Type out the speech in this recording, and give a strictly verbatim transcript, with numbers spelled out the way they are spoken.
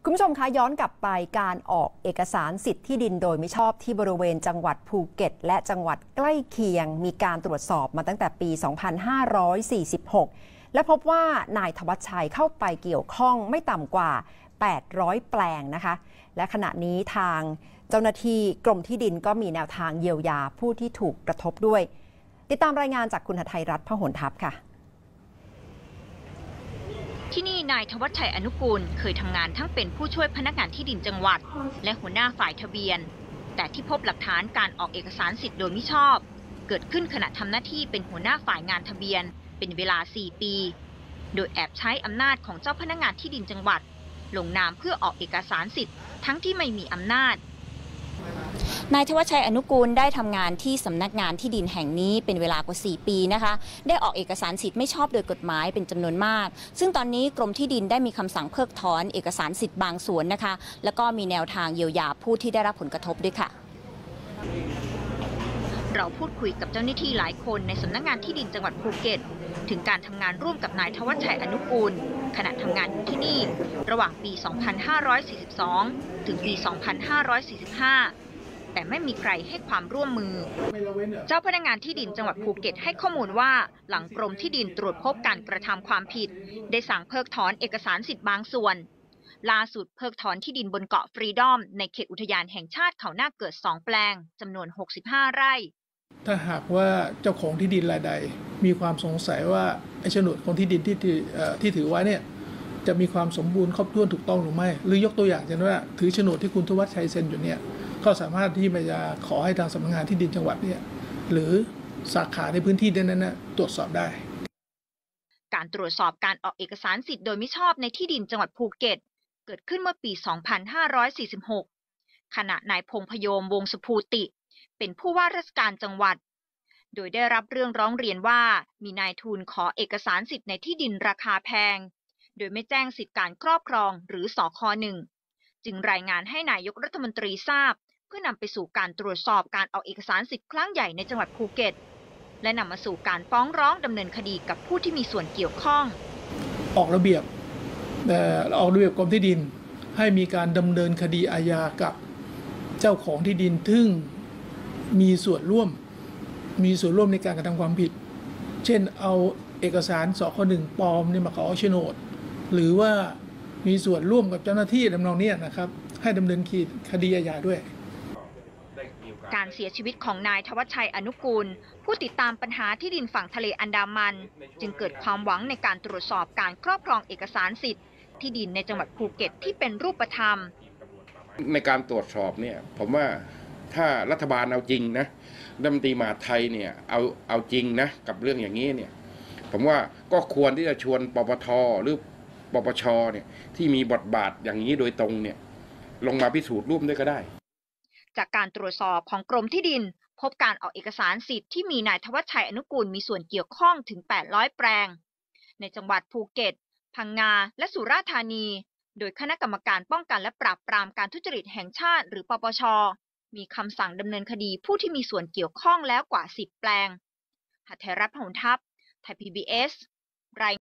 คุณผู้ชมคะย้อนกลับไปการออกเอกสารสิทธิ์ที่ดินโดยมิชอบที่บริเวณจังหวัดภูเก็ตและจังหวัดใกล้เคียงมีการตรวจสอบมาตั้งแต่ปี สองพันห้าร้อยสี่สิบหก และพบว่านายธวัชชัยเข้าไปเกี่ยวข้องไม่ต่ำกว่า แปดร้อย แปลงนะคะและขณะนี้ทางเจ้าหน้าที่กรมที่ดินก็มีแนวทางเยียวยาผู้ที่ถูกกระทบด้วยติดตามรายงานจากคุณหทัยรัตน์ พหลทัพค่ะที่นี่นายธวัชชัยอนุกูลเคยทำงานทั้งเป็นผู้ช่วยพนักงานที่ดินจังหวัดและหัวหน้าฝ่ายทะเบียนแต่ที่พบหลักฐานการออกเอกสารสิทธิ์โดยมิชอบเกิดขึ้นขณะทำหน้าที่เป็นหัวหน้าฝ่ายงานทะเบียนเป็นเวลาสี่ปีโดยแอบใช้อำนาจของเจ้าพนักงานที่ดินจังหวัดลงนามเพื่อออกเอกสารสิทธิ์ทั้งที่ไม่มีอำนาจนายธวัชชัยอนุกูลได้ทำงานที่สำนักงานที่ดินแห่งนี้เป็นเวลากว่าสี่ปีนะคะได้ออกเอกสารสิทธิ์ไม่ชอบโดยกฎหมายเป็นจำนวนมากซึ่งตอนนี้กรมที่ดินได้มีคำสั่งเพิกถอนเอกสารสิทธิ์บางส่วนนะคะแล้วก็มีแนวทางเยียวยาผู้ที่ได้รับผลกระทบด้วยค่ะเราพูดคุยกับเจ้าหน้าที่หลายคนในสำนักงานที่ดินจังหวัดภูเก็ตถึงการทำงานร่วมกับนายธวัชชัยอนุกูลขณะทำงานอยู่ที่นี่ระหว่างปี สองพันห้าร้อยสี่สิบสอง ถึงปี สองพันห้าร้อยสี่สิบห้าแต่ไม่มีใครให้ความร่วมมือเจ้าพนักงานที่ดินจังหวัดภูเก็ตให้ข้อมูลว่าหลังกรมที่ดินตรวจพบการกระทำความผิดได้สั่งเพิกถอนเอกสารสิทธิ์บางส่วนล่าสุดเพิกถอนที่ดินบนเกาะฟรีดอมในเขตอุทยานแห่งชาติเขาหน้าเกิดสองแปลงจำนวนหกสิบห้าไร่ถ้าหากว่าเจ้าของที่ดินรายใดมีความสงสัยว่าไอ้โฉนดของที่ดินที่ถือที่ถือไว้เนี่ยจะมีความสมบูรณ์ครบถ้วนถูกต้องหรือไม่หรือยกตัวอย่างเช่นว่าถือโฉนดที่คุณธวัชชัยเซ็นอยู่เนี่ยก็สามารถที่จะขอให้ทางสำนักงานที่ดินจังหวัดเนี่ยหรือสาขาในพื้นที่นั้นนะตรวจสอบได้การตรวจสอบการออกเอกสารสิทธิ์โดยมิชอบในที่ดินจังหวัดภูเก็ตเกิดขึ้นเมื่อปี สองพันห้าร้อยสี่สิบหก ขณะนายพงษ์พยมวงศ์สุภูติเป็นผู้ว่าราชการจังหวัดโดยได้รับเรื่องร้องเรียนว่ามีนายทุนขอเอกสารสิทธิ์ในที่ดินราคาแพงโดยไม่แจ้งสิทธิการครอบครองหรือสค.หนึ่งจึงรายงานให้นายกรัฐมนตรีทราบเพื่อนำไปสู่การตรวจสอบการออกเอกสารสิทธิ์ครั้งใหญ่ในจังหวัดภูเก็ตและนำมาสู่การฟ้องร้องดำเนินคดีกับผู้ที่มีส่วนเกี่ยวข้องออกระเบียบออกระเบียบกรมที่ดินให้มีการดำเนินคดีอาญากับเจ้าของที่ดินซึ่งมีส่วนร่วมมีส่วนร่วมในการกระทำความผิดเช่นเอาเอกสารสค.หนึ่งปลอมเนี่ยมาขอโฉนดหรือว่ามีส่วนร่วมกับเจ้าหน้าที่ดำนองนี้นะครับให้ดำเนินคดีอาญาด้วยการเสียชีวิตของนายธวัชชัยอนุกูลผู้ติดตามปัญหาที่ดินฝั่งทะเลอันดามันจึงเกิดความหวังในการตรวจสอบการครอบครองเอกสารสิทธิ์ที่ดินในจังหวัดภูเก็ตที่เป็นรูปธรรมในการตรวจสอบเนี่ยผมว่าถ้ารัฐบาลเอาจริงนะรัฐมนตรีมหาดไทยเนี่ยเอาเอาจริงนะกับเรื่องอย่างนี้เนี่ยผมว่าก็ควรที่จะชวนปปท.หรือปปช.เนี่ยที่มีบทบาทอย่างนี้โดยตรงเนี่ยลงมาพิสูจน์ร่วมด้วยก็ได้จากการตรวจสอบของกรมที่ดินพบการออกเอกสารสิทธิ์ที่มีนายธวัชชัยอนุกูลมีส่วนเกี่ยวข้องถึงแปดร้อยแปลงในจังหวัดภูเก็ตพังงาและสุราษฎร์ธานีโดยคณะกรรมการป้องกันและปราบปรามการทุจริตแห่งชาติหรือปปช.มีคำสั่งดำเนินคดีผู้ที่มีส่วนเกี่ยวข้องแล้วกว่าสิบแปลงหทัยรัตน์ พหลทัพ ไทย พี บี เอส ราย